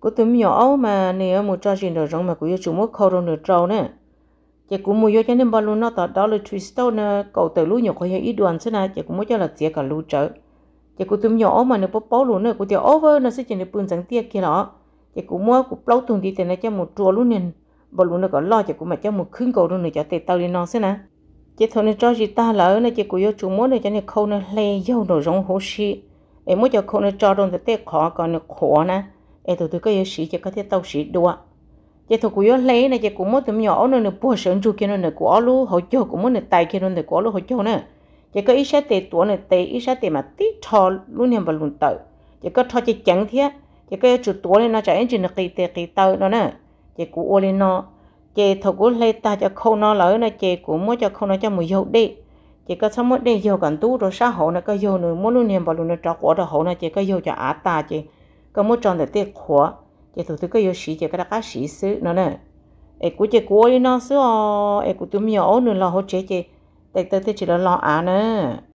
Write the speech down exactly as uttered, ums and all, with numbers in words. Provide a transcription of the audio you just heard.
cô tụi nhỏ mà nè một trò chuyện rồi mà cô yêu chúng một khâu rồi nửa trâu nè chị cũng mua vô cho nên bao luôn nó tao đó là twist nè cậu từ lúc nhỏ khỏi ít đoàn thế này chị cũng muốn cho là chỉ cả lưu trở chị cũng tụi nhỏ mà nó bóp bó luôn nè cô tiểu over nó sẽ chỉ được bưng trắng tia kia đó chị cũng mua cũng lâu thùng đi tiền này cho một chùa luôn nè bao luôn nó còn lo chị cũng mà cho một khương cầu luôn nữa cho tê tao đi nó thế nè chị thôi nên cho chị ta lỡ này chị cũng yêu chúng muốn này cho nên khâu nó lê dâu đồ rong hồ xí em muốn cho khâu nó cho đông tê khó còn nó khó nè em tụi tôi có yêu xí chị có thể tao xí đùa chị thôi cũng yêu lấy này chị cũng muốn tụi nhỏ nó nó bùa sơn chu kia nó nó của luôn hồi cho cũng muốn nó tay kia nó nó của luôn hồi cho nè chị có ít sát tê tuổi này tê ít sát tê mà tí thò luôn em bao luôn tự chị có thò chị chẳng thế chị có chụp tuổi này nó chạy trên nó kỳ tê kỳ tơ đó nè chị cũng ô lên nó chị thôi cũng lấy ta cho khâu nó lỡ này chị cũng muốn cho khâu nó cho mùi dầu đi chị có xong mất đi dầu cần tú rồi xã hội nó có dầu nữa muốn luôn em bao luôn nó cho quả đó hậu nó chị có dầu cho á ta chị có muốn tròn để tê khóa chị thôi tôi có dầu xí chị có đặt cá xí xứ nó nè em cũng chị cũng đi nó xứ em cũng tụi nhỏ nữa là hỗ trợ chị tại tới tới chỉ là lo à nè